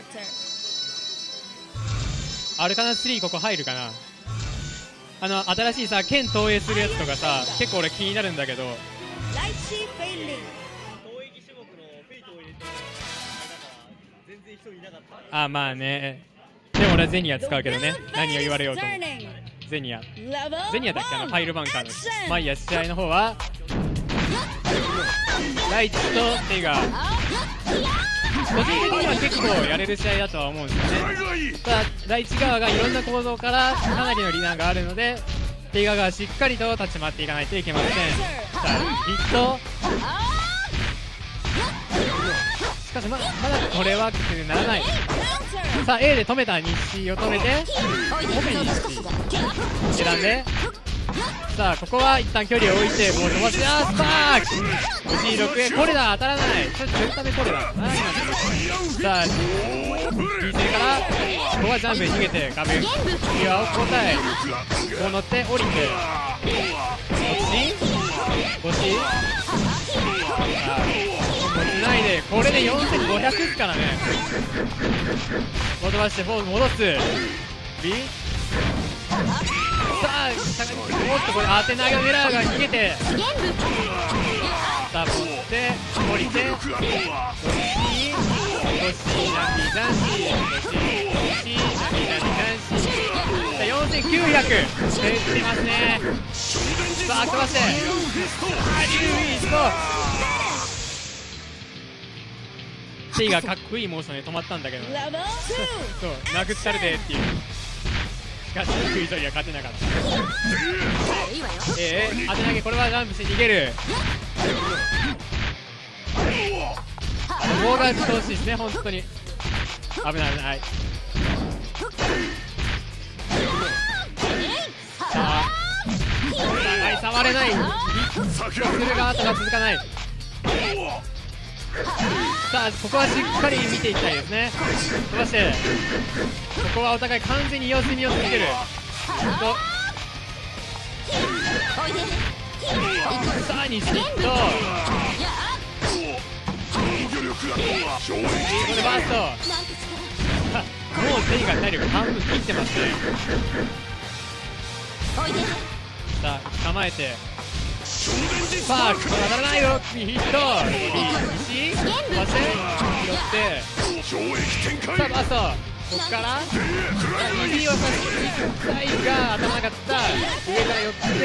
アルカナ3ここ入るかな。新しいさ剣投影するやつとかさ結構俺気になるんだけど、あまあね。でも俺はゼニア使うけどね、何を言われようとも。ゼニアだっけ、ファイルバンカーの。まあいいや、試合の方はライチとテイガー、個人的には結構やれる試合だとは思うんですよね。ただライチ側がいろんな構造からかなりのリナーがあるので、テイガーがしっかりと立ち回っていかないといけません。さあヒット、しかしまだこれはきつくならない。さあ A で止めた西を止めて奥に西選んで、さあここは一旦距離を置いてボール飛ばして、スパーク C6 へコレダ当たらない。ちょっとためコレダだな。さあ D 線からここはジャンプに逃げて壁際を交代、こう乗って降りて5C つないで、これで4500ですからね。飛ばしてフォーム戻す B、 さあおっとこれ当て投げを狙うが逃げて、さあ持って降りて 5C ジャンピージャンピー 5C ジャンピージャンピーさあ4900減ってますね。さあ飛ばしてテイがかっこいいモーションで止まったんだけど、そう殴ったるでっていう。しかしクイズには勝てなかった。当て投げ、これはジャンプして逃げる。棒が打ち通しですね、本当に危ない危ない。さあお互い触れない。するが後が続かない。さあここはしっかり見ていきたいですね。飛ばしてここはお互い完全に様子見をつけてる。さあ西ヒット、ここでバースト。もうテイが体力半分切ってますね。さあ構えてさあ当たらないよ。ヒット西飛ばして拾ってさあバースト、ここから指を差しに行きたいが当たらなかった。上から寄って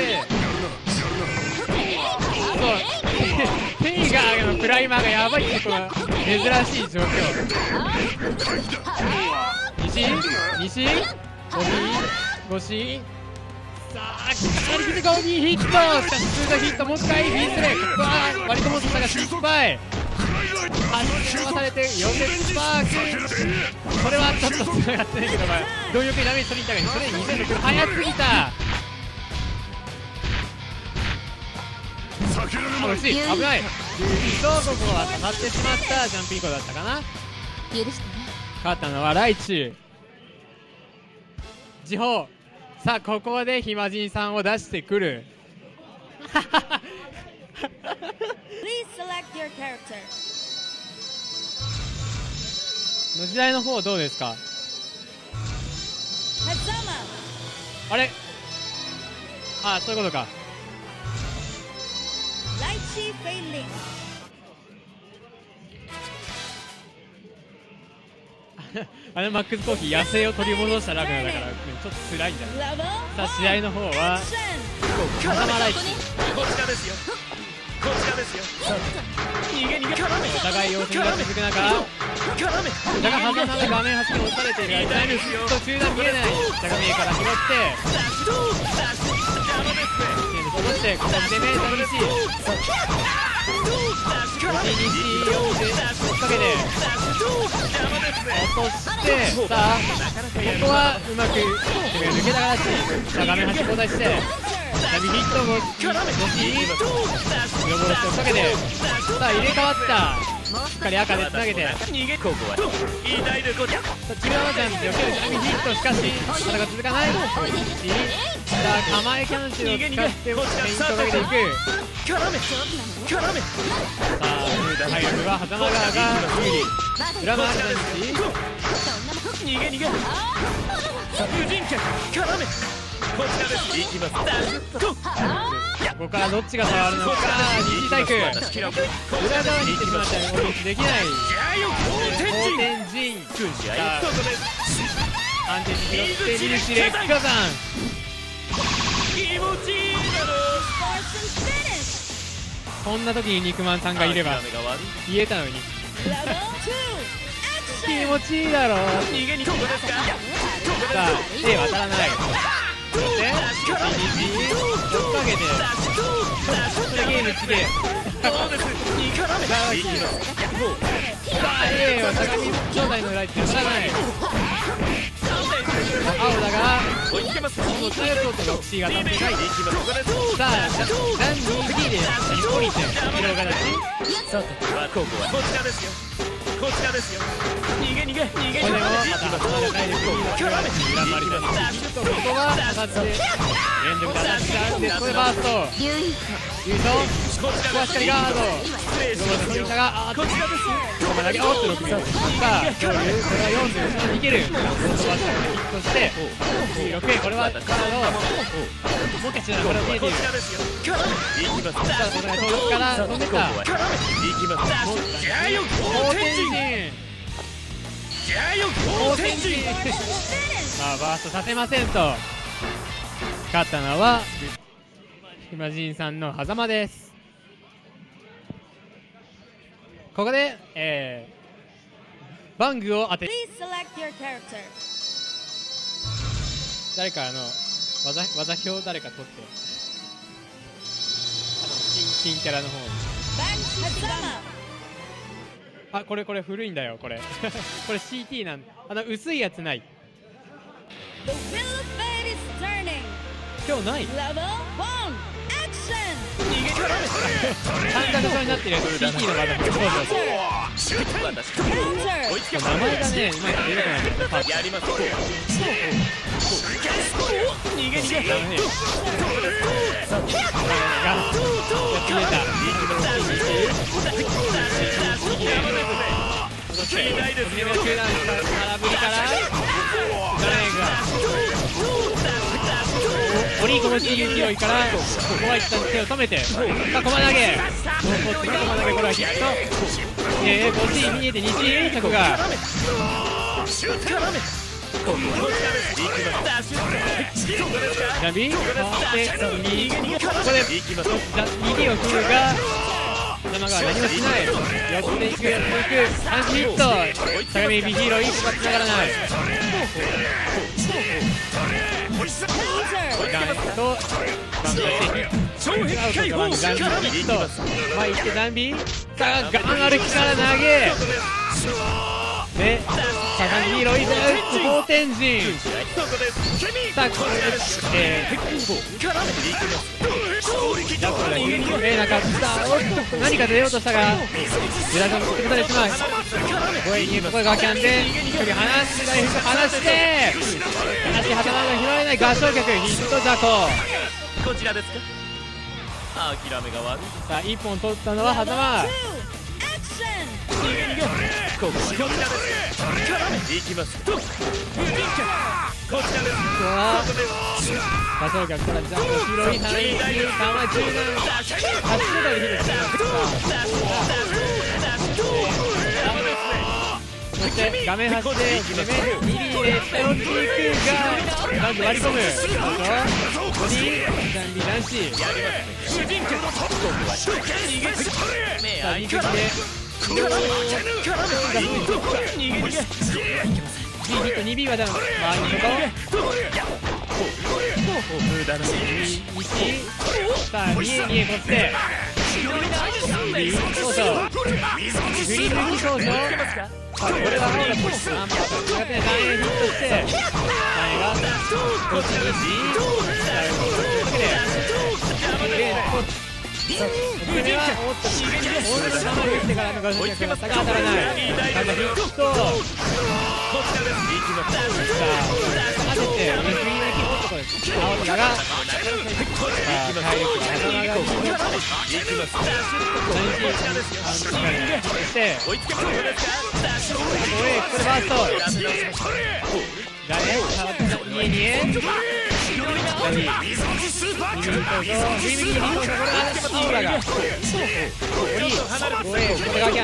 そうテイガーのクライマーがやばいってこの珍しい状況。西5C さあかなりフィジカルにヒット、しかし通常ヒットもう一回フィースレー、ここは割り込もうとしたが失敗。足で回されて4連スパーク、これはちょっとつながってないけど、貪欲にダメージ取りに行ったがそれ2006早すぎた。惜しい、危ない。そうここは当たってしまった。ジャンプ以降だったかな。勝ったのはライチ時報。さあここでひまじんさんを出してくる。の時代の方どうですか。あれ、あそういうことか。マックスコーヒー野生を取り戻したラグナーだから、ちょっと辛いんじゃない。さあ試合の方は風間ライチ、こちらですよ、こちらですよ。逃げお互い様子見が続く中、だが風間が画面端に押されている間に中段見えない。だが見えから拾って戻してここでメーター西追っかけて落として、さあここはうまく抜けた形。さあ画面端交代してナビヒット5Cロボロス追っかけて、さあ入れ替わった。しっかり赤でつなげてさあチルダーのジャンプ避けるナビヒット、しかしまだが続かない。さあ構えキャンセルを使ってフェイントをかけていく。さあ体力は狭間側が有利。裏回しなんです。 逃げ逃げ。無人客絡め。こちらです。行きます。 ここからどっちが触るのか。西体育裏側に行ってしまったら攻撃できない。後天陣安定に拾ってミルシレ火山。 気持ちいいだろ。 こんな時に肉まんさんがいれば言えたのに。気持ちいいだろ。 逃げにここですか。 さあ A 渡らない。そして西追っかけてそれゲームつけ。 どうです。2から目。 さあ A は相模兄弟の裏に渡らない。青だが追いつけます。 その強いとロクシーが立ってない。さあダンディー B で降りて広がらし。 さてここはこちらですよ。こちらですよ。逃げ逃げ逃げ。 これもまた頭がないです。裏回りだ。ここは当たって連続で当たっちゃうんで、これバースト優勝。ここはしっかりガード。ロボットのがこちらです。ここまでおっと6秒。さあ恐竜これは43にいける。ロボットバスターがヒットして6これはガード。もう一回これは見えている。さあこれが遠くから飛んでった。後天陣後天陣さあバーストさせませんと。勝ったのは暇人さんの狭間です。ここで、バングを当て誰か技表を誰か取って新キャラの方に。あ、これ古いんだよこれこれ CT なん薄いやつない。今日ない三角状になってるやつ CT の技も名前がね今出てこないんだよね。 やります。逃げ逃げ。 ダメよやってみた。そして飛び出の中段空振りからガレーがオリーコの刺激勢いからここは一旦手を止めて、さあ駒投げ駒投げ、これはヒット。こっちに見えて西着がジャンビーここで右を振るが山川は何もしない。寄っていく三振ヒット。相模ビヒーローいいとかつながらない。ガンとバンドしてアウトからのザンビーヒット。前行ってザンビーさあガン歩きから投げで相模ヒーローいい後天陣。さあこれダブルがなかった。おっと何か出ようとしたがズラが持ってくれてしまう。これがキャンで距離離して大福離して足はたまが拾えない合唱曲ヒットジャコ。 こちらですか。諦めが悪い。 さあ1本取ったのは狭間。 ここちらです。行きます。こちらです。 ここは合唱曲からジャンプ広い範囲に3は中段8メダルヒットしてそして画面端で攻め2リーで下寄っていくがまず割り込む。あとボディジャンビ男子さあ2曲で2ヒット 2B はダウン周りの西さあ見えこってそうそう振り抜きそうそう。これは青だと苦手なダンエヒットしてダンエがこっちにお攻めはおっと大内様を打ってからの合唱曲が差が当たらない。なんかヒットさあ当てて振り抜きおっとこれ青だが体力が狭間がそしてこれバーストがね家にね右に登場これはでもタオラがこれがギャン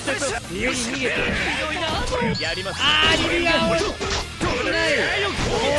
上に逃げてやります。 リビが俺いない